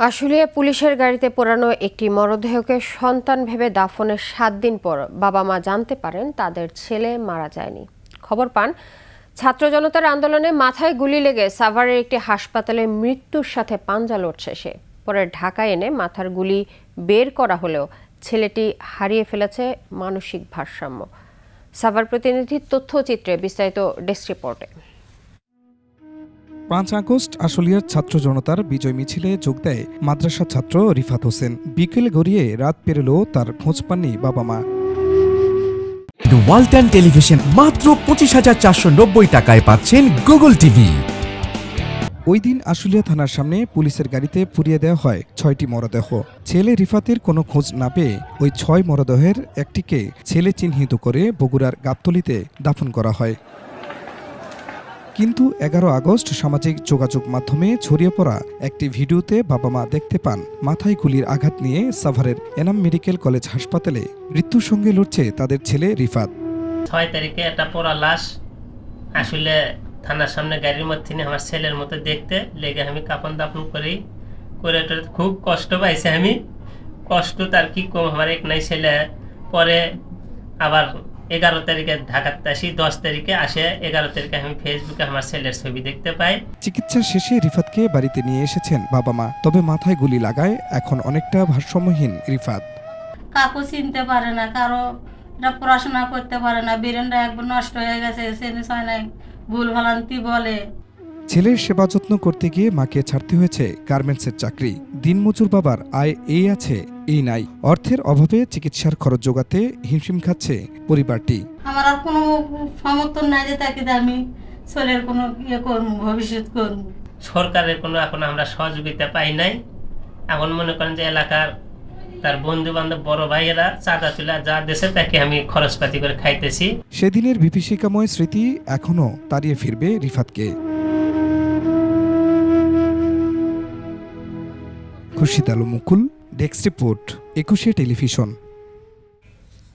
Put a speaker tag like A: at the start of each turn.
A: আশুলিয়া পুলিশের গাড়িতে পোড়ানো একটি মরদেহকে সন্তান ভেবে দাফনের ৭ দিন পর বাবা মা জানতে পারেন তাদের ছেলে মারা যায়নি। খবর পান ছাত্র জনতার আন্দোলনে মাথায় গুলি লেগে সাভারের একটি হাসপাতালে মৃত্যুর সাথে পাঞ্জা লড়ছে সে। পরে ঢাকায় এনে মাথার গুলি বের করা হলেও ছেলেটি হারিয়ে ফেলেছে মানসিক ভারসাম্য। সাভার প্রতিনিধির তথ্যচিত্রে বিস্তারিত ডেস্ক রিপোর্টে।
B: ৫ আগস্ট আশুলিয়ার ছাত্র জনতার বিজয় মিছিলে যোগ দেয় মাদ্রাসা ছাত্র রিফাত হোসেন। বিকেল গড়িয়ে রাত পেরোলেও তার খোঁজ পাননি বাবা মা।
C: ওয়ালটন টেলিভিশন মাত্র ২৫,৪৯০ টাকায় পাচ্ছেন গুগল টিভি।
B: ওই দিন আশুলিয়া থানার সামনে পুলিশের গাড়িতে পুড়িয়ে দেওয়া হয় ৬টি মরদেহ। ছেলে রিফাতের কোনো খোঁজ না পেয়ে ওই ৬ মরদেহের একটিকে ছেলে চিহ্নিত করে বগুড়ার গাবতলীতে দাফন করা হয়। কিন্তু ১১ আগস্ট সামাজিক যোগাযোগ মাধ্যমে ছড়িয়ে পড়া একটি ভিডিওতে বাবা মা দেখতে পান মাথায় গুলির আঘাত নিয়ে সাভারের এনাম মেডিকেল কলেজ হাসপাতালে মৃত্যুর সঙ্গে লড়ছে তাদের ছেলে রিফাত।
D: ৬ তারিখে একটা পোড়া লাশ আসলে থানার সামনে গাড়ির মধ্যে আমার ছেলের মতো দেখতে লেগে আমি কাপন দাপন করে খুব কষ্ট পাইছি। আমি কষ্ট তার কি কম, আমার এক নাই ছেলে। পরে আবার ১১ তারিখে ঢাকাতে আসি, ১০ তারিখে আসে, ১১ তারিখে আমি ফেসবুকে আমার ছেলের ছবি দেখতে পাই।
B: চিকিৎসা শেষে রিফাতকে বাড়িতে নিয়ে এসেছেন বাবা মা, তবে মাথায় গুলি লাগায় এখন অনেকটা ভারসাম্যহীন রিফাত।
E: কাকু চিনতে পারে না, কারো পড়াশোনা করতে পারে না, ব্রেনটা একবার নষ্ট হয়ে গেছে, ভুল ভ্রান্তি বলে।
B: ছেলের সেবা যত্ন করতে গিয়ে মাকে ছাড়তে হয়েছে গার্মেন্টসের চাকরি। দিনমজুর বাবার আয় এই আছে এই নাই, অর্থের অভাবে চিকিৎসার খরচ জোগাতে হিমশিম খাচ্ছে পরিবারটি।
E: আমার আর কোনো সমর্থন নাই যে তাকে আমি ছেলের কোনো করবো, ভবিষ্যৎ করবো।
D: সরকারের কোনো এখন আমরা সহযোগিতা পাই নাই। এখন মনে করেন যে এলাকার তার বন্ধু বান্ধব বড় ভাইয়েরা চাঁদা তুলে যা দেশে তাকে আমি খরচপাতি করে খাইতেছি।
B: সেদিনের বিভীষিকাময় স্মৃতি এখনো তাড়িয়ে ফিরবে রিফাতকে। খুরশিদ আলম মুকুল, ডেস্ক রিপোর্ট, ২১শে টেলিভিশন।